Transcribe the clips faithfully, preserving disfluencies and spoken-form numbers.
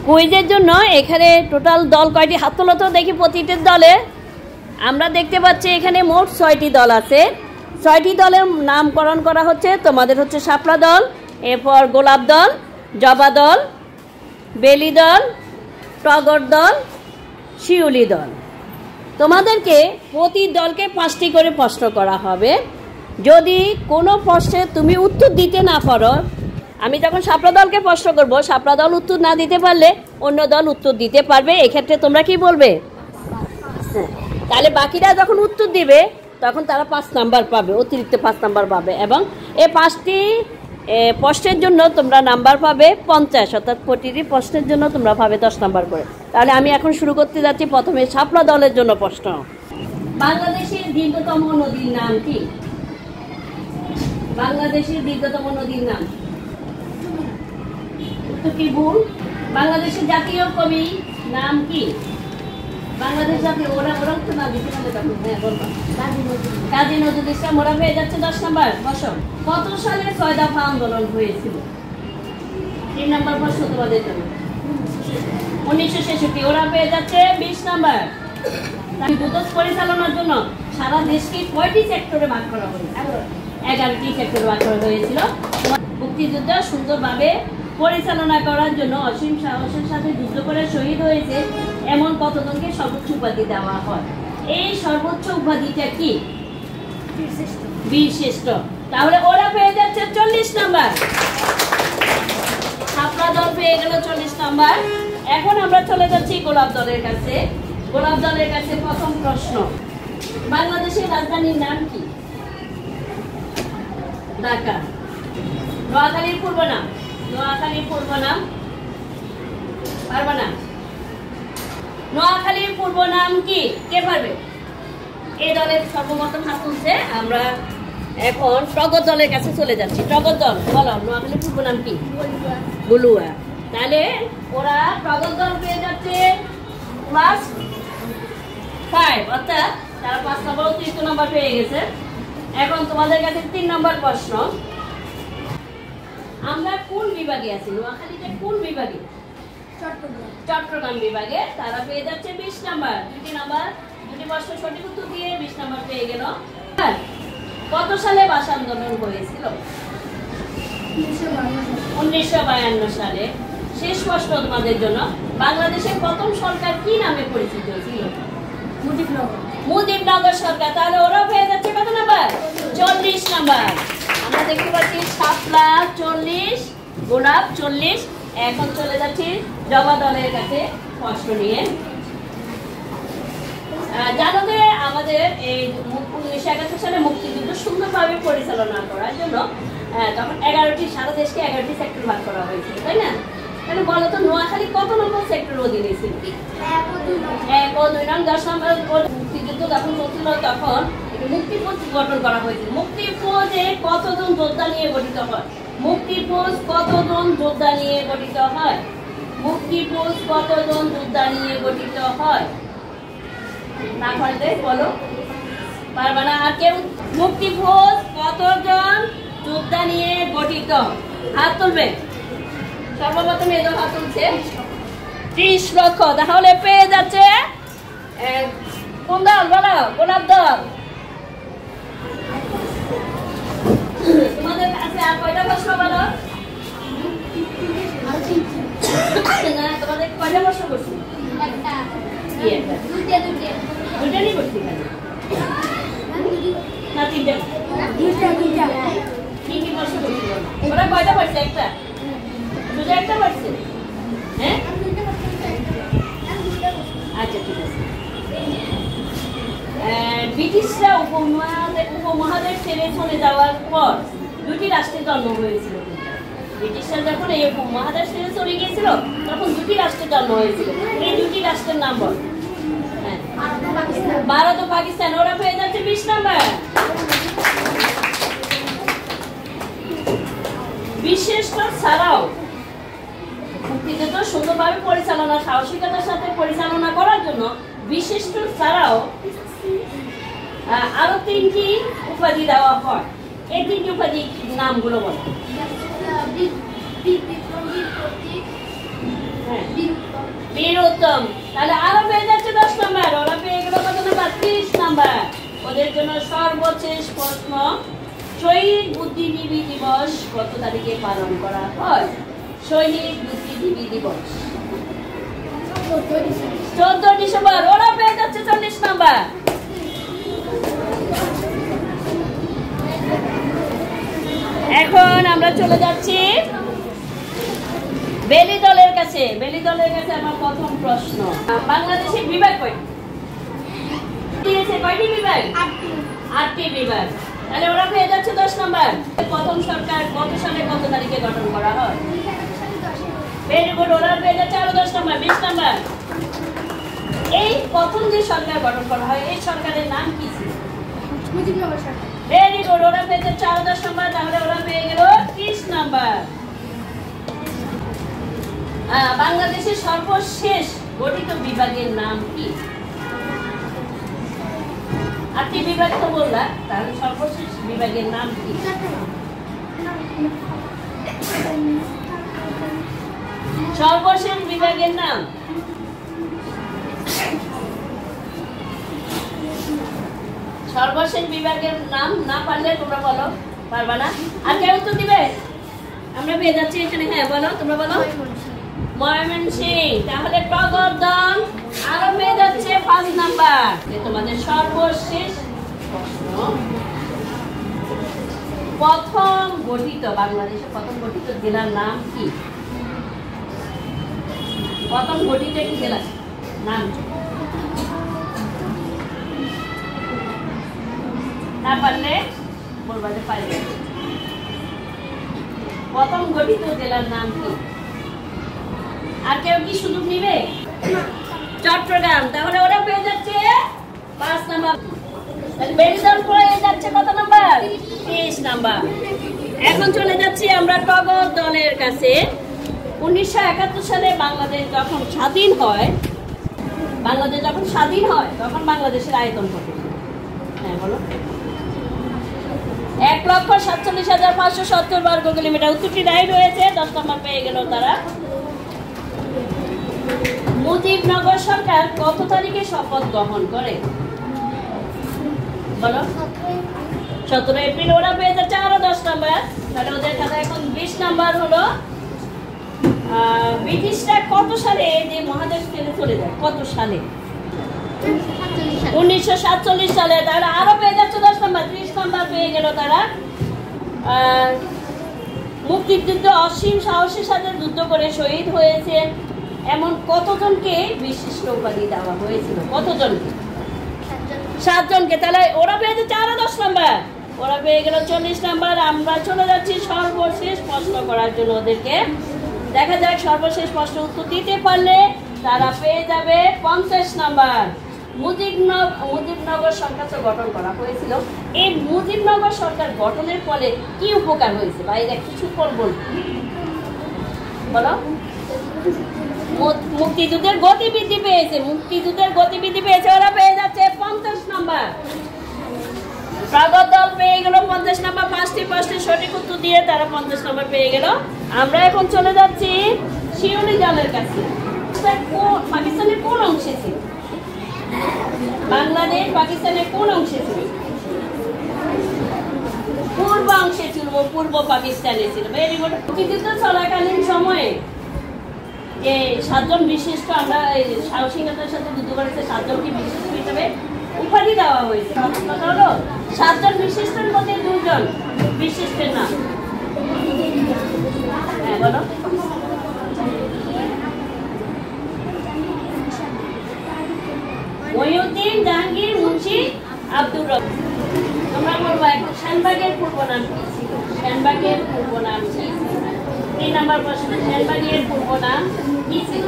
কুইজের জন্য এখানে টোটাল দল কয়টি, হাত তোলো তো দেখি প্রতিটি দলে। আমরা দেখতে পাচ্ছি এখানে মোট ছয়টি দল আছে। ছয়টি দলের নামকরণ করা হচ্ছে। তোমাদের হচ্ছে শাপলা দল, এরপর গোলাপ দল, জবা দল, বেলি দল, টগর দল, শিউলি দল। তোমাদেরকে প্রতি দলকে পাঁচটি করে প্রশ্ন করা হবে। যদি কোনো প্রশ্নে তুমি উত্তর দিতে না পারো, আমি যখন শাপলা দলকে প্রশ্ন করব, শাপলা দল উত্তর না দিতে পারলে অন্য দল উত্তর দিতে পারবে। এক্ষেত্রে তোমরা কি বলবে? হ্যাঁ, তাহলে বাকিরা যখন উত্তর দিবে তখন তারা পাঁচ নাম্বার পাবে, অতিরিক্ত পাঁচ নাম্বার পাবে। এবং এই পাঁচটি প্রশ্নের জন্য তোমরা নাম্বার পাবে পঞ্চাশ, অর্থাৎ প্রতিটি প্রশ্নের জন্য তোমরা পাবে দশ নাম্বার করে। তাহলে আমি এখন শুরু করতে যাচ্ছি। প্রথমে শাপলা দলের জন্য প্রশ্ন। বাংলাদেশের দীর্ঘতম নদীর নাম কি? বাংলাদেশের দীর্ঘতম নদীর নাম উত্তর কি ভুল। বাংলাদেশের জাতীয় কবি নাম কি? বাংলাদেশ জাতীয় ওরা ওরা তো না দিতে পারলে তখন হ্যাঁ বলবো কাজী নজরুল ইসলাম। ওরা পেয়ে যাচ্ছে দশ নাম্বার। বসো, কত সালে ছয় দফা আন্দোলন হয়েছিল? তিন নাম্বার প্রশ্ন তোমাদের জন্য। উনিশশো ছেষট্টি। ওরা পেয়ে যাচ্ছে বিশ নাম্বার। যুদ্ধ পরিচালনার জন্য সারা দেশকে কয়টি সেক্টরে ভাগ করা হয়েছিল? এগারোটি সেক্টরে ভাগ করা হয়েছিল। মুক্তিযুদ্ধ সুন্দরভাবে পরিচালনা করার জন্য অসীম সাহসের সাথে যুদ্ধ করে শহীদ হয়েছে এমন কতজনকে সর্বোচ্চ উপাধি দেওয়া হয়? এই সর্বোচ্চ উপাধিটা কি? বীর শ্রেষ্ঠ। তাহলে ওরা পেয়ে যাচ্ছে চল্লিশ নাম্বার। শাপলা দল পেয়ে গেল চল্লিশ নাম্বার। এখন আমরা চলে যাচ্ছি গোলাপ দলের কাছে। গোলাপ দলের কাছে প্রথম প্রশ্ন। বাংলাদেশের রাজধানীর নাম কি? ঢাকা। নোয়াখালীর পূর্ব নাম? নোয়াখালীর পূর্ব নাম পারবা না? নোয়াখালীর পূর্ব নাম কি? কে পারবে? এই দলের সর্বপ্রথম হাত তুলছে। আমরা এখন টগর দলের কাছে চলে যাচ্ছি। টগর দল বলো, নোয়াখালীর পূর্ব নাম কি? বলুয়া। তাহলে ওরা টগর দল পেয়ে যাচ্ছে ক্লাস ফাইভ, অর্থাৎ তারা পাঁচ নম্বর অতিরিক্ত নম্বর পেয়ে গেছে। এখন তোমাদের কাছে তিন নম্বর প্রশ্ন। আমরা কোন বিভাগে আছি? নোয়াখালীতে কোন বিভাগে? চট্টগ্রাম। চট্টগ্রাম বিভাগে। তারা পেয়ে যাচ্ছে বিশ নাম্বার। দুটি নাম্বার দুটি প্রশ্ন সঠিক উত্তর দিয়ে বিশ নাম্বার পেয়ে গেল। কত সালে ভাষা আন্দোলন হয়েছিল? উনিশশো বায়ান্ন সালে। শেষ প্রশ্ন তোমাদের জন্য। বাংলাদেশের প্রথম সরকার কি নামে পরিচিত ছিল? মুজিবনগর। মুজিবনগর সরকার। তাহলে ওরা পেয়ে যাচ্ছে কত নাম্বার? চল্লিশ নাম্বার। আমরা দেখতে পাচ্ছি শাপলা চল্লিশ, গোলাপ চল্লিশ। এখন চলে যাচ্ছি জবা দলের কাছে প্রশ্ন নিয়ে। জানো যে আমাদের এই উনিশশো একাত্তর সালে মুক্তিযুদ্ধ সুন্দরভাবে পরিচালনা করার জন্য তখন এগারোটি, সারা দেশকে এগারোটি সেক্টর ভাগ করা হয়েছিল, তাই না? তাহলে বলো তো নোয়াখালী কত নম্বর সেক্টর অধীনে ছিল? এক ও দুই নং। দশ নম্বর মুক্তিযুদ্ধ যখন চলছিল তখন মুক্তিফৌজ গঠন করা হয়েছিল। মুক্তিফৌজে কতজন যোদ্ধা নিয়ে গঠিত হয়? মুক্তিফৌজ কতজন যোদ্ধা নিয়ে গঠিত হয়? মুক্তিফৌজ কতজন যোদ্ধা নিয়ে গঠিত হয়? না পারলে বলো, পারবা না আর কেউ? মুক্তিফৌজ কতজন যোদ্ধা নিয়ে গঠিত? হাত তুলবে। সর্বপ্রথম এই দল হাত তুলছে ত্রিশ লক্ষ। তাহলে পেয়ে যাচ্ছে কোন দল বলো? গোলাপ দল। তোমাদের কাছে আর কয়টা প্রশ্ন বলো? না, তোমাদের কয়টা প্রশ্ন করছি? একটা। কি একটা? দুইটা দুইটা। দুইটা নিয়ে করছি খালি? না তিনটা? দুইটা দুইটা। কি কি প্রশ্ন করছি? ওরা কয়টা পারছে? একটা। দুটো একটা পারছে? হ্যাঁ, আচ্ছা ঠিক আছে। ব্রিটিশরা উপমহাদেশ উপমহাদেশ ছেড়ে চলে যাওয়ার পর দুটি রাষ্ট্রের জন্ম হয়েছিল। ব্রিটিশরা যখন এই উপমহাদেশ ছেড়ে চলে গিয়েছিল তখন দুটি রাষ্ট্রের জন্ম হয়েছিল। এই দুটি রাষ্ট্রের নাম বল। হ্যাঁ, ভারত ও পাকিস্তান। ওরা পেয়ে যাচ্ছে বিশ নাম্বার। বিশেষ ছাড়াও মুক্তিযুদ্ধ সুন্দরভাবে পরিচালনা, সাহসিকতার সাথে পরিচালনা করার জন্য বিশিষ্ট ছাড়াও আরো তিনটি উপাধি দেওয়া হয়। এই তিনটি উপাধি নামগুলো বলো। হ্যাঁ, বীরোত্তম। তাহলে আরো পেয়ে যাচ্ছে দশ নাম্বার, ওরা পেয়ে গেল কত নাম্বার? ত্রিশ নাম্বার। ওদের জন্য সর্বশেষ প্রশ্ন, শহীদ বুদ্ধিজীবী দিবস কত তারিখে পালন করা হয়? শহীদ বুদ্ধিজীবী দিবস চোদ্দ ডিসেম্বর। ওরা পেয়ে যাচ্ছে চল্লিশ নাম্বার। এখন আমরা চলে যাচ্ছি বেলি দলের কাছে। বেলি দলের কাছে আমার প্রথম প্রশ্ন, বাংলাদেশের বিভাগ কয়টি দিয়েছে? কয়টি বিভাগ? আটটি বিভাগ। তাহলে ওরা পেয়ে যাচ্ছে দশ নাম্বার। প্রথম সরকার কত সালে কত তারিখে গঠন করা হয়? ভেরি গুড, ওরা পেয়ে যাচ্ছে আরো দশ নাম্বার, বিশ নাম্বার। এই প্রথম যে সরকার গঠন করা হয় এই সরকারের নাম কি ছিল? মুজিবনগর সরকার। ভেরি গুড, ওরা পেয়ে যাচ্ছে আরো দশ নাম্বার। তাহলে ওরা পেয়ে গেল ত্রিশ নাম্বার। বাংলাদেশের সর্বশেষ গঠিত বিভাগের নাম কি? আটটি বিভাগ তো বললাম, তাহলে সর্বশেষ বিভাগের নাম কি? সর্বশেষ বিভাগের নাম সর্বশেষ বিভাগের নাম না পারলে তোমরা বলো, পারবা না? আর কেউ তো দিবে? আমরা পেয়ে যাচ্ছি এখানে। হ্যাঁ বলো, তোমরা বলো। ময়মনসিংহ। তাহলে টগর দল আরো পেয়ে যাচ্ছে পাঁচ নাম্বার। তোমাদের সর্বশেষ প্রশ্ন, প্রথম গঠিত বাংলাদেশের প্রথম গঠিত জেলার নাম কি? প্রথম গঠিত একটি জেলার নাম না পারলে বলবা যে পারবে। প্রথম গঠিত জেলার নাম কি? আর কেউ কি সুযোগ নিবে? চট্টগ্রাম। তাহলে ওরা পেয়ে যাচ্ছে পাঁচ নাম্বার। বেলিদল পেয়ে যাচ্ছে কত নাম্বার? ত্রিশ নাম্বার। এখন চলে যাচ্ছি আমরা টগর দলের কাছে। উনিশশো একাত্তর সালে বাংলাদেশ যখন স্বাধীন হয়, বাংলাদেশ যখন স্বাধীন হয় তখন বাংলাদেশের আয়তন কত? হ্যাঁ বলো। এক লক্ষ সাতচল্লিশ হাজার পাঁচশো সত্তর বর্গ কিলোমিটার। উত্তরটি রাইট হয়েছে, দশ নম্বর পেয়ে গেল তারা। মুজিবনগর সরকার কত তারিখে শপথ গ্রহণ করে? বলো। সতেরো এপ্রিল। ওরা পেয়ে যাচ্ছে আরো দশ নাম্বার। তাহলে ওদের খাতা এখন বিশ নাম্বার হলো, ব্রিটিশরা কত সালে যে মহাদেশ ছেড়ে চলে যায়? কত সালে? উনিশশো সাতচল্লিশ সালে। তাহলে আরো পেয়ে যাচ্ছে দশ নাম্বার, ত্রিশ নাম্বার পেয়ে গেল তারা। মুক্তিযুদ্ধ অসীম সাহসের সাথে যুদ্ধ করে শহীদ হয়েছে এমন কতজনকে বিশিষ্ট উপাধি দেওয়া হয়েছিল? কতজনকে? সাতজনকে। তাহলে ওরা পেয়ে যাচ্ছে আরো দশ নাম্বার। ওরা পেয়ে গেল চল্লিশ নাম্বার। আমরা চলে যাচ্ছি সর্বশেষ প্রশ্ন করার জন্য ওদেরকে। দেখা যাক সর্বশেষ প্রশ্ন উত্তর দিতে পারলে তারা পেয়ে যাবে পঞ্চাশ নাম্বার। মুজিবনগর মুজিবনগর সরকার তো গঠন করা হয়েছিল। এই মুজিবনগর সরকার গঠনের ফলে কি উপকার হয়েছে বা এর কিছু ফল বলবো, বলো। মুক্তিযুদ্ধের গতিবিধি পেয়েছে। মুক্তিযুদ্ধের গতিবিধি পেয়েছে। ওরা পেয়ে যাচ্ছে পঞ্চাশ নাম্বার। টগর দল পেয়ে গেল পঞ্চাশ নাম্বার। পাঁচটি পাঁচটি সঠিক উত্তর দিয়ে তারা পঞ্চাশ নাম্বার পেয়ে গেল। আমরা এখন চলে যাচ্ছি শিউলি দলের কাছে। পাকিস্তানের কোন অংশে ছিল? বাংলাদেশ পাকিস্তানের কোন অংশে ছিল? পূর্ব অংশে ছিল, পূর্ব পাকিস্তানে ছিল। Very good. মুক্তিযুদ্ধ চলাকালীন সময়ে যে সাতজন বিশিষ্ট, আমরা সাহসিকতার সাথে যুদ্ধ করেছে সাতজনকে বিশিষ্ট হিসেবে উপাধি দেওয়া হয়েছে। কথা হলো সাতজন বিশিষ্টের মধ্যে দুজন বিশিষ্টের নাম। হ্যাঁ বলো। মহিউদ্দিন, জাহাঙ্গীর, মুন্সি, আব্দুর রব। তোমরা বলবো এখন শানবাগের পূর্ব নাম কি ছিল? শানবাগের পূর্ব নাম কি ছিল? তিন নাম্বার প্রশ্ন, শানবাগের পূর্ব নাম কি ছিল?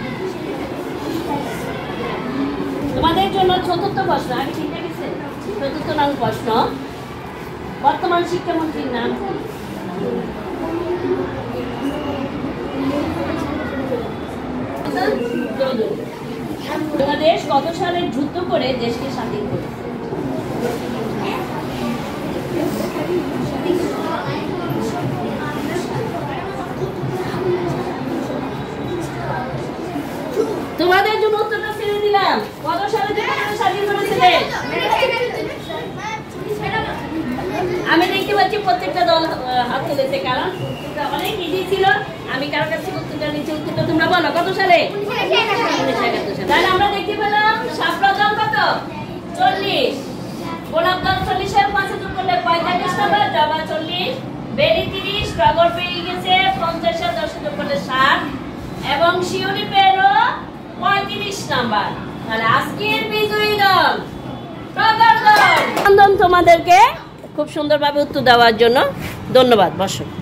তোমাদের জন্য চতুর্থ প্রশ্ন। আগে ঠিক আছে, চতুর্থ নাম প্রশ্ন, বর্তমান শিক্ষামন্ত্রীর নাম কি? বাংলাদেশ কত সালে যুদ্ধ করে দেশকে স্বাধীন করেছে? তোমাদের জন্য উত্তরটা ছেড়ে দিলাম। কত সালে তোমাদের স্বাধীন করেছিলে? আমি দেখতে পাচ্ছি প্রত্যেকটা দল হাত তুলেছে, কারণ উত্তরটা অনেক ইজি ছিল। আমি কারো কাছে উত্তরটা নিচে উত্তরটা তোমরা বলো কত সালে? উনিশশো একাত্তর সালে। তাহলে আমরা দেখতে পেলাম শাপলা দল কত? চল্লিশ। গোলাপ দল চল্লিশের পাঁচে যোগ করলে পঁয়তাল্লিশ নাম্বার, জবা চল্লিশ, বেরি তিরিশ, টগর পেয়ে গেছে পঞ্চাশের দশে যোগ করলে ষাট, এবং শিউলি পেরো পঁয়ত্রিশ নাম্বার। তাহলে আজকের বিজয়ী দল টগর দল। তোমাদেরকে খুব সুন্দরভাবে উত্তর দেওয়ার জন্য ধন্যবাদ। বসো।